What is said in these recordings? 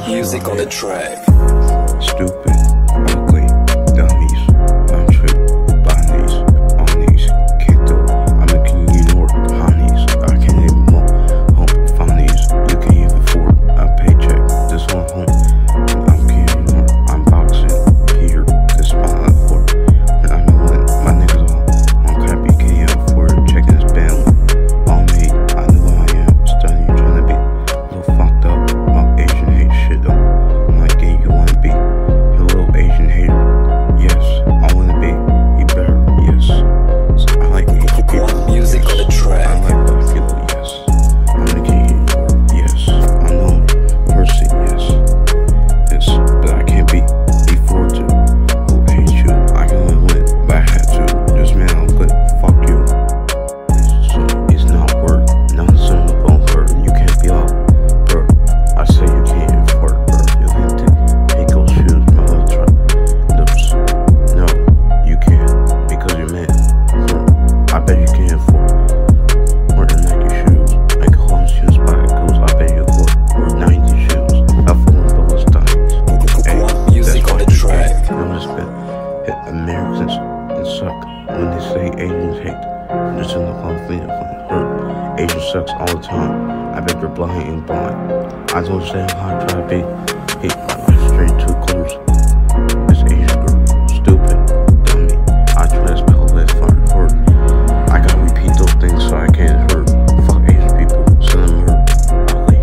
music on the track. Stupid, ugly, dummies, non-trip, bunnies, onies, can't do it. I'm making you York, honeys. I can't even move, home, funnies. You can't even afford a paycheck. This one home, and I'm getting York. I'm boxing here, this spot for. And I'm gonna let my niggas on crappy, can't afford checking this band. On me, I know who I am, studying, trying to be a little fucked up. Asian hate shit though. I'm like, yeah, you wanna be a little Asian hater? Yes, I wanna be. You better, yes. So I like Asian people. Music Yes. on the track. I like black people. Yes. I'm the king. Yes. I'm the only person. Yes. Yes. But I can't be afford to. Who hate you? I can only win, but I had to. This man, I'm good. Fuck you. So it's not work. None of them won't hurt. You can't be all. I say you can't afford it, bro. You can take those shoes, my little truck. No, you can't, because you're mad. I bet you can't afford more than Nike shoes. Like a home shoes by the goes, I bet you afford more 90 shoes. I fall in those times. Hey, music on the track. I'm just been hit Americans and suck. When they say Asians hate, I'm just in the conflict of hurt. Asian sucks all the time. I bet you're blind and blind. I don't say how I try to be. Hate my life straight to colors. This Asian girl, stupid, dummy. I try to spell this for hurt. I gotta repeat those things so I can't hurt. Fuck Asian people, send them hurt. Ugly,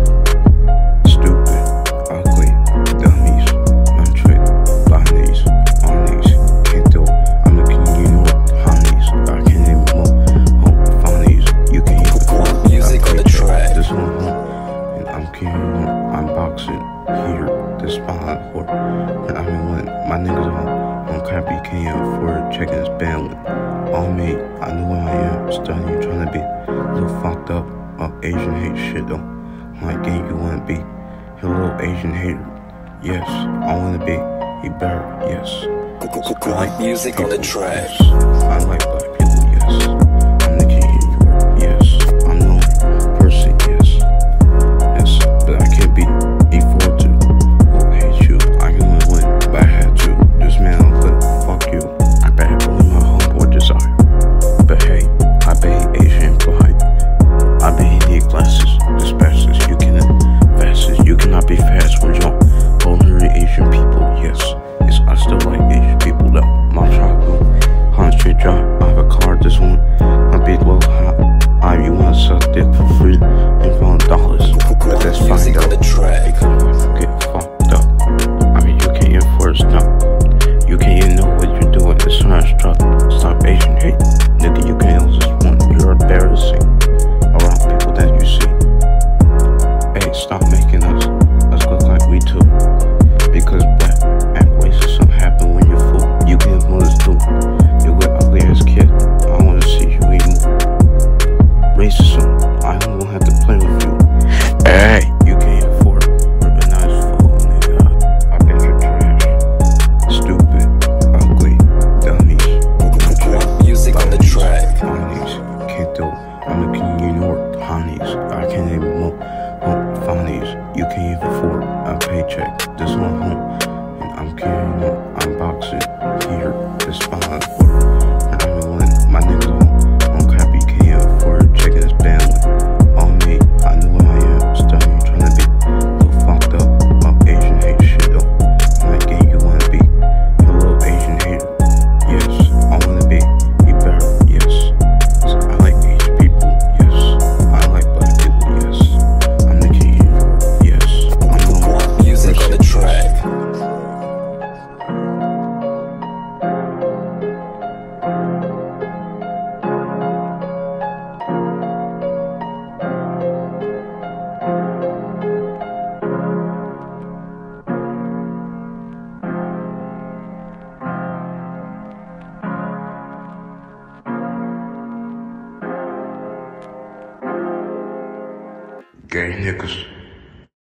stupid, ugly, dummies, non-trip, bunnies, onies, can't do it. I'm the king, you know what, honeys. I can't even move, home, funnies. You can't even afford music on the track. This one home. I'm kidding, I'm boxing here, this spot for. And I mean, when my niggas on crappy, can't afford checking this band with. On me, I know who I am, studying, trying to be a little fucked up Asian hate shit though. I'm like, yeah, you wanna be a little Asian hater? Yes, I wanna be. You better, yes. So I like music people, on the track. Yes. I like black people, yes. I'm the king, yes. I'm the only person, yes. But I can't be afford to. Who hate you? I can only win, but I had to. This man, I'm good. Fuck you. I bet I believe my homeboy desire. But hey, I bet he Asian pride. I bet he need glasses. This fastest you can fastest. You cannot be fast when you're holding Asian people. Yes, I still like Asian people though. My tribal 100 Street drive. I have a car. This one, a big low hot. You wanna suck dick for free and $1. But that's fine Music though, on the track. because I get fucked up. I mean, you can't enforce no. You can't even know what you're doing. It's trash truck. Stop Asian hate. Nigga, you can't just one. You're embarrassing around people that you see. Hey, stop making us look like we too. Because black and racism happen when you're full. You can't influence too. You're an ugly ass kid. I wanna see you eat more. Racism, I don't have to play with you. Hey, you can't afford organized food, nigga. I bet you're trash. Stupid, ugly, dummies. Music on the track. Honeys, can't do it. I'm the king, you know what, honeys. I can't even move, funnies. You can't even afford a paycheck. This one home, and I'm carrying up. I'm boxing here, this spot for. And I mean, when my niggas on crappy, can't afford checking this band with. On me, I know who I am, studying, trying to be a little fucked up Asian hate shit though. I'm like, yeah, you wanna be a little Asian hater? Yes, I wanna be. You better, yes. So I like Asian people, yes. I like black people, yes. I'm the king, yes. I'm the only Music on the track. gay niggas.